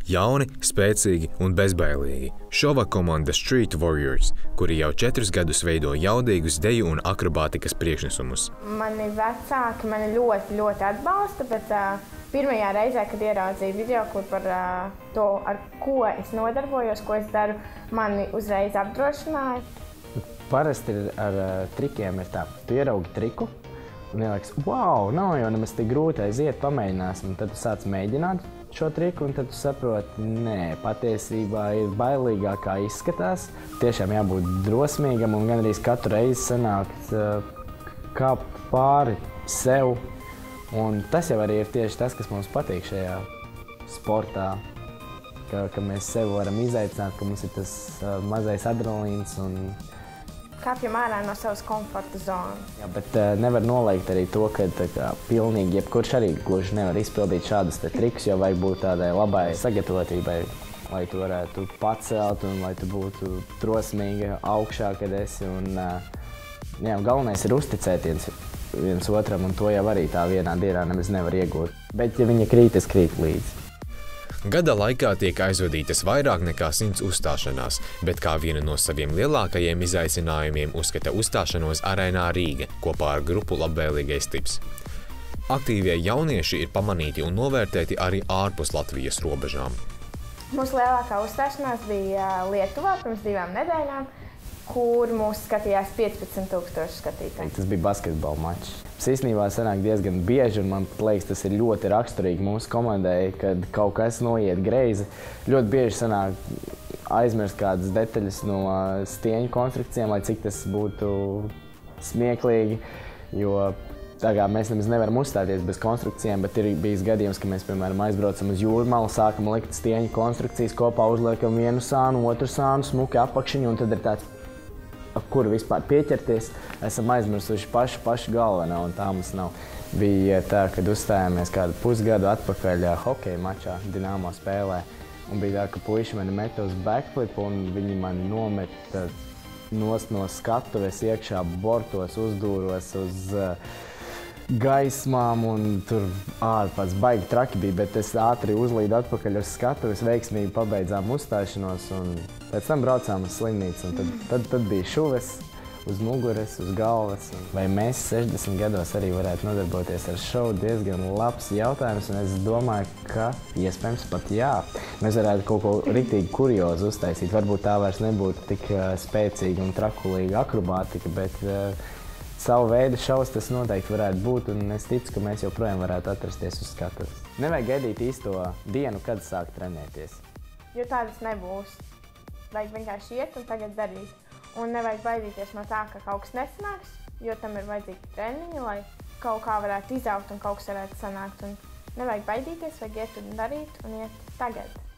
Jauni, spēcīgi un bezbailīgi. Šova komanda Street Warriors, kuri jau 4 gadus veido jaudīgus deju un akrobātikas priekšnesumus. Mani vecāki mani ļoti atbalsta, bet pirmajā reizē, kad ieraudzīju video, kur par to, ar ko es nodarbojos, ko es daru, mani uzreiz apdrošināja. Parasti ar trikiem ir tā, tu ieraugi triku un ieliekas, wow, nav jau nemaz tik grūti, aiziet, pamēģināsim. Un tad tu sāc mēģināt šo triku, un tad tu saproti, nē, patiesībā ir bailīgāk, kā izskatās. Tiešām jābūt drosmīgam un gan arī katru reizi sanākt kāpt pāri sev. Un tas jau arī ir tieši tas, kas mums patīk šajā sportā, ka mēs sevi varam izaicināt, ka mums ir tas mazais adrenalīns un kāpjam ārā no savas komforta zonas. Jā, bet nevar noliegt arī to, ka pilnīgi jebkurš arī gluži nevar izpildīt šādus trikus, jo vajag būt tādai labai sagatavotībai, lai tu varētu pacelt un lai tu būtu drosmīga augšā, kad esi. Un, jā, galvenais ir uzticēties viens otram, un to jau arī tā vienā dienā nemaz nevar iegūt. Bet, ja viņa krīt, es krītu līdzi. Gada laikā tiek aizvadītas vairāk nekā 100 uzstāšanās, bet kā vienu no saviem lielākajiem izaicinājumiem uzskata uzstāšanos Arēnā Rīga kopā ar grupu Labvēlīgais tips. Aktīvie jaunieši ir pamanīti un novērtēti arī ārpus Latvijas robežām. Mūsu lielākā uzstāšanās bija Lietuvā pirms 2 nedēļām, kur mūs skatījās 15,000 skatītāji. Tas bija basketbola mačs. Tas īstenībā sanāk diezgan bieži, un man liekas, tas ir ļoti raksturīgi mūsu komandai, kad kaut kas noiet greizi. Ļoti bieži sanāk aizmirst kādas detaļas no stieņu konstrukcijām, lai cik tas būtu smieklīgi, jo tagad mēs nemaz nevaram uzstāties bez konstrukcijām, bet ir bijis gadījums, ka mēs, piemēram, aizbraucam uz jūrmalu, sākam likt stieņu konstrukcijas kopā, uzliekam vienu sānu, otru sānu, smuki apakšiņu, un tad ir tāds, ap kuru vispār pieķerties, esam aizmirsuši pašu galveno, un tā mums nav. Bija tā, kad uzstājāmies kādu pusgadu atpakaļ hokeja mačā, Dinamo spēlē, un bija tā, ka puiši mani meta uz backflipu, un viņi mani nometa nost no skatuves iekšā bortos, uzdūros uz gaismām, un tur ārpats baigi traki bija, bet es ātri uzlīdu atpakaļ uz skatuves, veiksmīgi pabeidzām uzstāšanos, un pēc tam braucām uz slimnīcu, un tad bija šuves uz muguras, uz galvas. Vai mēs 60 gados arī varētu nodarboties ar šovu? Diezgan labs jautājums, un es domāju, ka iespējams pat jā. Mēs varētu kaut ko riktīgi kuriozu uztaisīt. Varbūt tā vairs nebūtu tik spēcīga un trakulīga akrobātika, bet savu veidu šovs tas noteikti varētu būt, un es ticu, ka mēs joprojām varētu atrasties uz skatuves. Nevajag gaidīt īsto dienu, kad sākt trenēties. Jo tādas nebūs. Vajag vienkārši iet un tagad darīt. Un nevajag baidīties no tā, ka kaut kas nesanāks, jo tam ir vajadzīgi treniņi, lai kaut kā varētu izaugt un kaut kas varētu sanākt. Un nevajag baidīties, vajag iet un darīt un iet tagad.